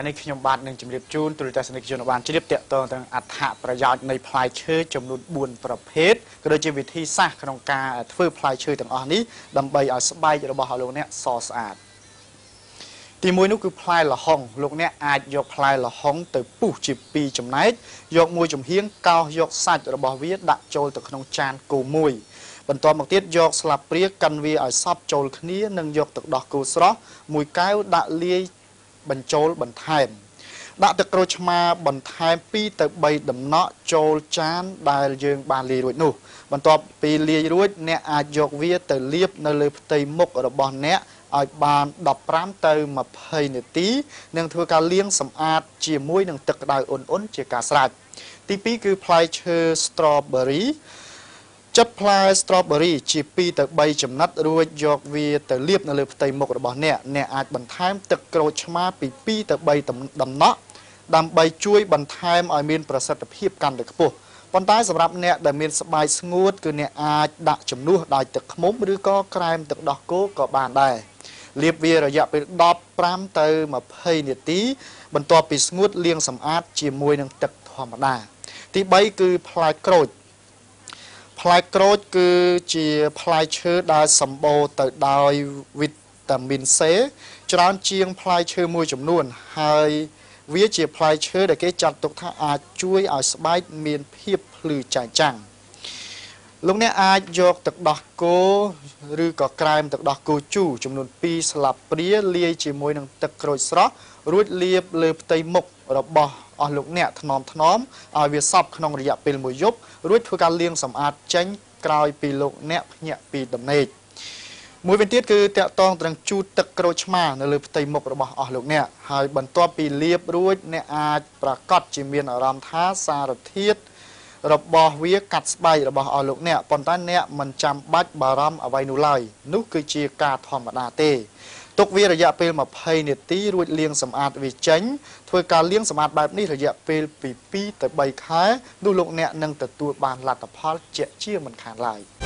នេះខ្ញុំបាទនឹងជម្រាបជូនទូរទស្សនិកជនបានជ្រាបតាក់ទងទាំងអត្ថប្រយោជន៍នៃផ្លែឈើចំនួន4ប្រភេទក៏ដូចជាវិធីសាស្ត្រក្នុងការធ្វើផ្លែឈើទាំងអស់នេះដើម្បីឲ្យស្បែករបស់លោកអ្នកសស្អាតទីមួយនោះគឺផ្លែល្ហុងលោកអ្នកអាចយកផ្លែល្ហុងទៅពុះជា2ចំណែកយកមួយចំហៀងកោសយកសាច់របស់វាដាក់ចូលទៅក្នុងចានគោមួយបន្ទាប់មកទៀតយកស្លាបព្រាកិនវាឲ្យសព្វចូលគ្នានិងយកទឹកដោះគោស្រស់មួយកែវដាក់លាយបញ្ចូលបន្ថែមដាក់ទឹកក្រូចឆ្មាបន្ថែម2ទៅ3ដំណក់ចូលចានដែលយើងបានលាយរួចនោះបន្ទាប់ពីលាយរួចអ្នកអាចយកវាទៅលាបនៅលើផ្ទៃមុខរបស់អ្នកឲ្យបាន15ទៅ20នាទីនិងធ្វើការលាងសម្អាតជាមួយនឹងទឹកក្តៅអ៊ុនៗជាការស្រេចទី2គឺផ្លែឈើ strawberry ចិតផ្លែ strawberry ជា2ទៅ3ចំណិតរួចយកវាទៅលាបនៅលើផ្ទៃមុខរបស់អ្នកអាចបន្ថែមទឹកក្រូចឆ្មាពី2ទៅ3ដំណក់ដើម្បីជួយបន្ថែមឲ្យមានប្រសិទ្ធភាពកាន់តែខ្ពស់ប៉ុន្តែសម្រាប់អ្នកដែលមានស្បែកស្ងួតគឺអ្នកអាចដាក់ជំនួសដោយទឹកឃ្មុំឬក៏ក្រែមទឹកដោះគោក៏បានដែរលាបវារយៈពេល15ទៅ20នាទីបន្ទាប់ពីស្ងួតលាងសម្អាតជាមួយនឹងទឹកធម្មតាទី3គឺផ្លែក្រូចផ្លែក្រូចគឺជាផ្លែឈើដែលសម្បូរទៅដោយវីតាមីន C ច្រើនជាងផ្លែឈើមួយចំនួនហើយវាជាផ្លែឈើដែលគេចាត់ទុកថាអាចជួយឲ្យស្បែកមានភាពភ្លឺចែងចាំងលោកអ្នកអាចយកទឹកដោះគោឬក៏ក្រែមទឹកដោះគោជូរចំនួន2ស្លាបព្រាលាយជាមួយនឹងទឹកក្រូចស្រស់រួចលាបលើផ្ទៃមុខរបស់អស់លោកអ្នកថ្នមឲ្យវាសព្វក្នុងរយៈពេល1យប់រួចធ្វើការលាងសម្អាតចេញក្រោយពីលោកអ្នកភ្ញាក់ពីដំណេកមួយវិញទៀតគឺតាក់ទងត្រង់ជូតទឹកក្រូចឆ្មានៅលើផ្ទៃមុខរបស់អស់លោកអ្នកហើយបន្ទាប់ពីលាបរួចអ្នកអាចប្រកាសជាមានអារម្មណ៍ថាសារធាតុរបស់វាកាត់ស្បែករបស់អស់លោកអ្នកប៉ុន្តែអ្នកមិនចាំបាច់បារម្ភអ្វីនោះឡើយនោះគឺជាការធម្មតាទេទុកវារយៈពេល20នាទីរួចលាងសម្អាតវាចេញធ្វើការលាងសម្អាតបែបនេះរយៈពេលពី2ទៅ3ខែនោះលោកអ្នកនឹងទទួលបានលទ្ធផលជាក់ជាមិនខានឡើយ